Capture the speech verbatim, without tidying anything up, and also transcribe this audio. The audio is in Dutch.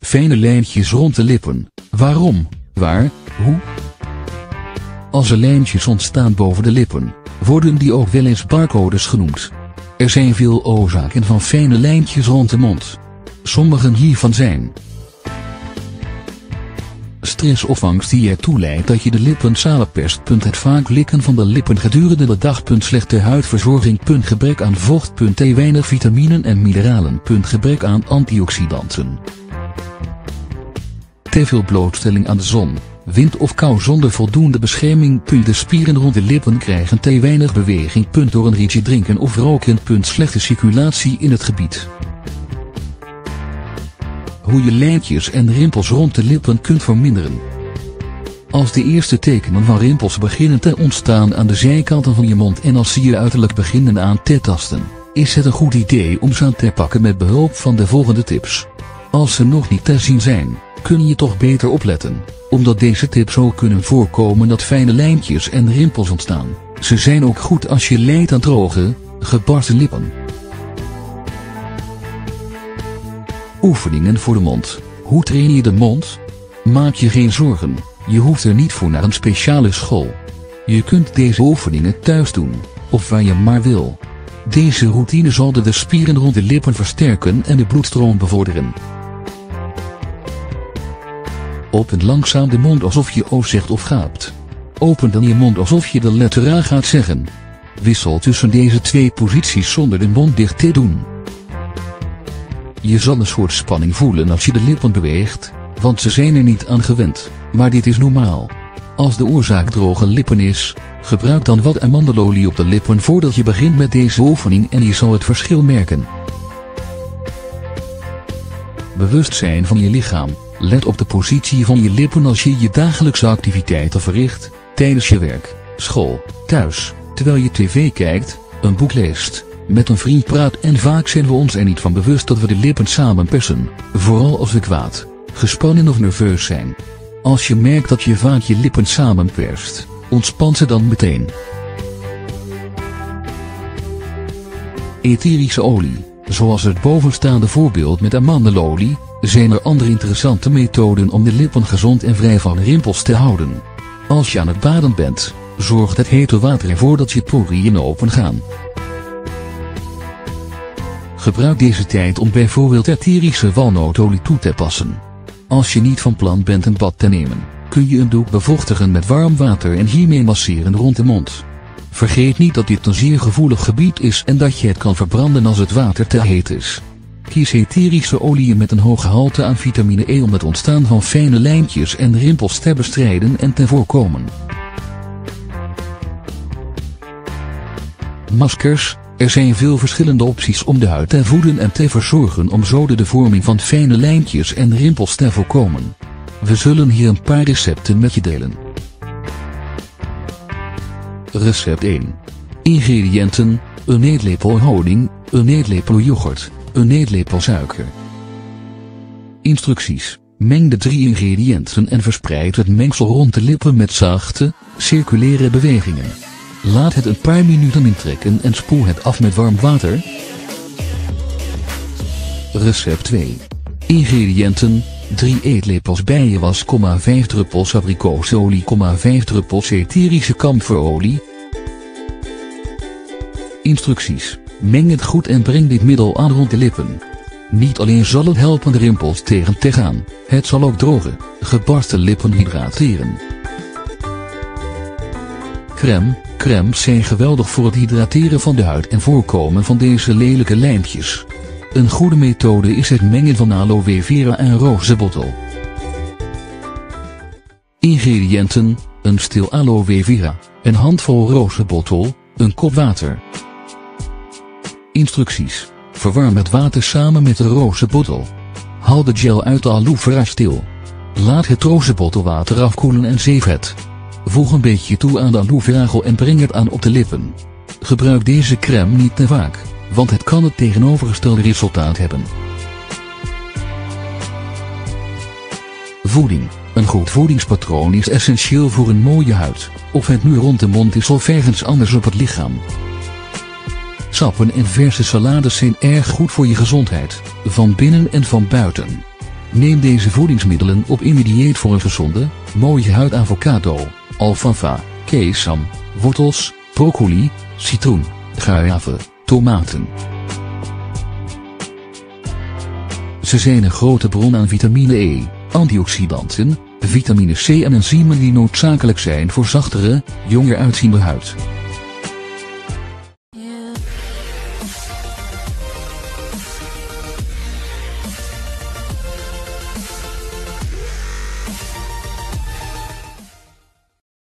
Fijne lijntjes rond de lippen. Waarom, waar, hoe? Als er lijntjes ontstaan boven de lippen, worden die ook wel eens barcodes genoemd. Er zijn veel oorzaken van fijne lijntjes rond de mond. Sommigen hiervan zijn stress of angst die ertoe leidt dat je de lippen samenperst. Het vaak likken van de lippen gedurende de dag. Slechte huidverzorging. Gebrek aan vocht. Te weinig vitaminen en mineralen. Gebrek aan antioxidanten. Te veel blootstelling aan de zon, wind of kou zonder voldoende bescherming. De spieren rond de lippen krijgen te weinig beweging. Door een rietje drinken of roken. Slechte circulatie in het gebied. Hoe je lijntjes en rimpels rond de lippen kunt verminderen. Als de eerste tekenen van rimpels beginnen te ontstaan aan de zijkanten van je mond en als ze je uiterlijk beginnen aan te tasten, is het een goed idee om ze aan te pakken met behulp van de volgende tips. Als ze nog niet te zien zijn, kun je toch beter opletten, omdat deze tips ook kunnen voorkomen dat fijne lijntjes en rimpels ontstaan. Ze zijn ook goed als je lijdt aan droge, gebarsten lippen. Oefeningen voor de mond. Hoe train je de mond? Maak je geen zorgen, je hoeft er niet voor naar een speciale school. Je kunt deze oefeningen thuis doen, of waar je maar wil. Deze routine zal de spieren rond de lippen versterken en de bloedstroom bevorderen. Open langzaam de mond alsof je O zegt of gaapt. Open dan je mond alsof je de letter A gaat zeggen. Wissel tussen deze twee posities zonder de mond dicht te doen. Je zal een soort spanning voelen als je de lippen beweegt, want ze zijn er niet aan gewend, maar dit is normaal. Als de oorzaak droge lippen is, gebruik dan wat amandelolie op de lippen voordat je begint met deze oefening en je zal het verschil merken. Bewustzijn van je lichaam. Let op de positie van je lippen als je je dagelijkse activiteiten verricht, tijdens je werk, school, thuis, terwijl je tv kijkt, een boek leest, met een vriend praat en vaak zijn we ons er niet van bewust dat we de lippen samenpersen, vooral als we kwaad, gespannen of nerveus zijn. Als je merkt dat je vaak je lippen samenperst, ontspan ze dan meteen. Etherische olie. Zoals het bovenstaande voorbeeld met amandelolie, zijn er andere interessante methoden om de lippen gezond en vrij van rimpels te houden. Als je aan het baden bent, zorgt het hete water ervoor dat je poriën open gaan. Gebruik deze tijd om bijvoorbeeld etherische walnootolie toe te passen. Als je niet van plan bent een bad te nemen, kun je een doek bevochtigen met warm water en hiermee masseren rond de mond. Vergeet niet dat dit een zeer gevoelig gebied is en dat je het kan verbranden als het water te heet is. Kies etherische oliën met een hoog gehalte aan vitamine E om het ontstaan van fijne lijntjes en rimpels te bestrijden en te voorkomen. Maskers. Er zijn veel verschillende opties om de huid te voeden en te verzorgen om zo de vorming van fijne lijntjes en rimpels te voorkomen. We zullen hier een paar recepten met je delen. Recept één. Ingrediënten: een eetlepel honing, een eetlepel yoghurt, een eetlepel suiker. Instructies: meng de drie ingrediënten en verspreid het mengsel rond de lippen met zachte, circulaire bewegingen. Laat het een paar minuten intrekken en spoel het af met warm water. Recept twee. Ingrediënten: drie eetlepels bijenwas, vijf druppels abrikoosolie, vijf druppels etherische kamferolie. Instructies: meng het goed en breng dit middel aan rond de lippen. Niet alleen zal het helpen de rimpels tegen te gaan, het zal ook droge, gebarsten lippen hydrateren. Crème. Crèmes zijn geweldig voor het hydrateren van de huid en voorkomen van deze lelijke lijmpjes. Een goede methode is het mengen van aloe vera en rozebottel. Ingrediënten: een steel aloe vera, een handvol rozebottel, een kop water. Instructies: verwarm het water samen met de rozebottel. Haal de gel uit de aloe vera steel. Laat het rozebottelwater afkoelen en zeef het. Voeg een beetje toe aan de aloe vera gel en breng het aan op de lippen. Gebruik deze crème niet te vaak, want het kan het tegenovergestelde resultaat hebben. Voeding. Een goed voedingspatroon is essentieel voor een mooie huid, of het nu rond de mond is of ergens anders op het lichaam. Sappen en verse salades zijn erg goed voor je gezondheid, van binnen en van buiten. Neem deze voedingsmiddelen op in je dieet voor een gezonde, mooie huid. Avocado, alfalfa, kesam, wortels, broccoli, citroen, guave, tomaten. Ze zijn een grote bron aan vitamine E, antioxidanten, vitamine C en enzymen die noodzakelijk zijn voor zachtere, jonger uitziende huid.